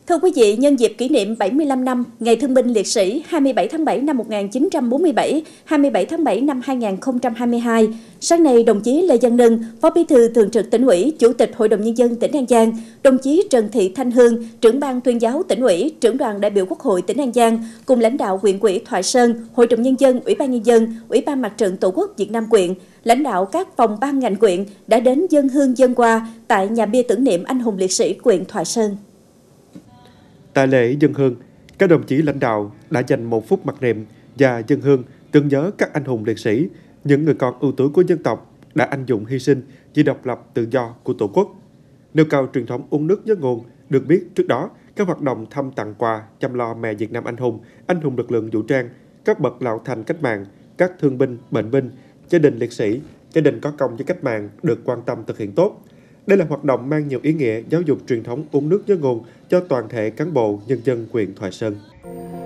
Thưa quý vị, nhân dịp kỷ niệm 75 năm Ngày Thương binh Liệt sĩ 27 tháng 7 năm 1947, 27 tháng 7 năm 2022, sáng nay đồng chí Lê Văn Nâng, Phó Bí thư Thường trực Tỉnh ủy, Chủ tịch Hội đồng Nhân dân tỉnh An Giang, đồng chí Trần Thị Thanh Hương, trưởng ban tuyên giáo Tỉnh ủy, trưởng đoàn đại biểu Quốc hội tỉnh An Giang, cùng lãnh đạo huyện ủy Thoại Sơn, Hội đồng Nhân dân, Ủy ban Nhân dân, Ủy ban Mặt trận Tổ quốc Việt Nam huyện, lãnh đạo các phòng ban ngành huyện đã đến dâng hương dâng hoa tại nhà bia tưởng niệm anh hùng liệt sĩ huyện Thoại Sơn. Tại lễ dâng hương, các đồng chí lãnh đạo đã dành 1 phút mặc niệm và dâng hương tưởng nhớ các anh hùng liệt sĩ, những người con ưu tú của dân tộc đã anh dũng hy sinh vì độc lập tự do của Tổ quốc. Nêu cao truyền thống uống nước nhớ nguồn, được biết trước đó, các hoạt động thăm tặng quà, chăm lo mẹ Việt Nam anh hùng lực lượng vũ trang, các bậc lão thành cách mạng, các thương binh, bệnh binh, gia đình liệt sĩ, gia đình có công với cách mạng được quan tâm thực hiện tốt. Đây là hoạt động mang nhiều ý nghĩa giáo dục truyền thống uống nước nhớ nguồn cho toàn thể cán bộ nhân dân huyện Thoại Sơn.